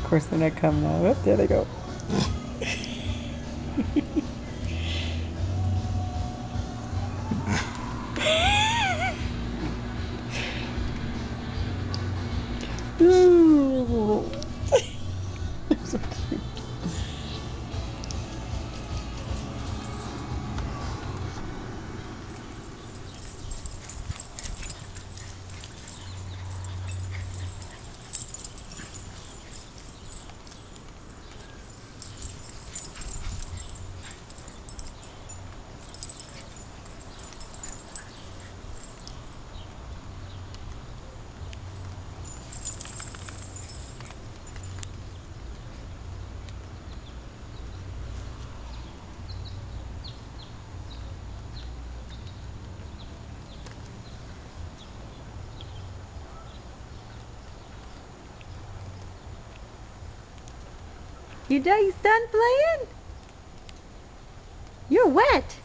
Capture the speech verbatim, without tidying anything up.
Of course, they're not coming out. Oh, there they go. Ooh. They're so cute. You done, done playing? You're wet.